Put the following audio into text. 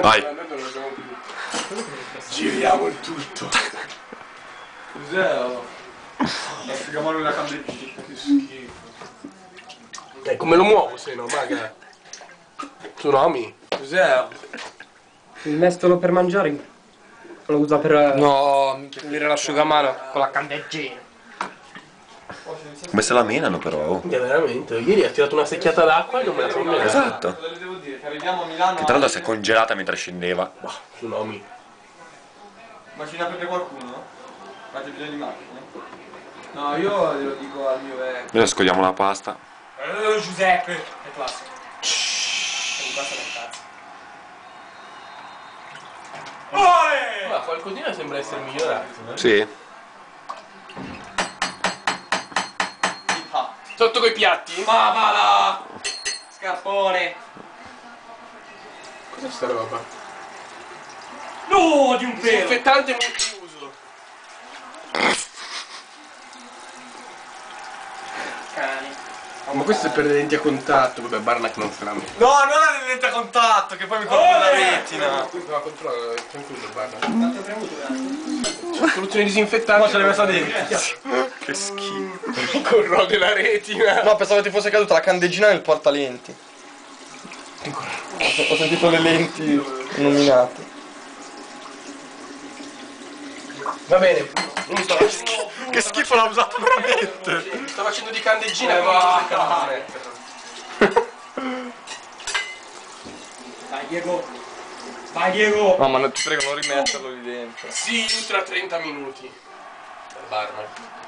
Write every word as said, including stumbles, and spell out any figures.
Vai. Noi non lo abbiamo più. Giriamo il tutto. Cos'è? Asciugamano la candeggina. Che schifo. Eh, come lo muovo se no, maga? Tsunami. Cos'è? Il mestolo per mangiare lo usa per No, pulire l'asciugamano con la candeggina. Come se la menano però. Oh. Eh, veramente, ieri ha tirato una secchiata d'acqua e non me la sono menata. Esatto. Cosa le devo dire? Che arriviamo a Milano. Che tra l'altro si è congelata mentre scendeva. Bah, tsunami. Ma ce ne aprite qualcuno? Fate bisogno di macchina? No, io glielo dico al mio vecchio. Adesso scogliamo la pasta. Eh, Giuseppe! È classico. È classico del cazzo. Oi! Ma qualcosina sembra essere migliorato, no? Sì. Sotto coi piatti? Ma va là! Scarpone! Cos'è sta roba? No, di un pelo! Disinfettante multiuso. Cani. Ma questo è per le lenti a contatto, vabbè, Barnack non se la mette. No, non la lente a contatto, che poi mi colgo la retina! No, controlla, tranquillo, Barnack. Quanto è premuto, C'è soluzione disinfettante. Ma ce l'hai messa dentro! Che schifo. Corrode la retina. No, pensavo ti fosse caduta la candeggina nel portalenti. Ho sentito le lenti illuminate. Va bene. Non mi sto facendo. Che schifo l'ha usato veramente. Mi sto facendo di candeggina. Eh, come va. mi sto metterlo. Vai Diego! Vai Diego! No, ma ti prego non rimetterlo lì dentro. Si ultra trenta minuti. Per Barnack.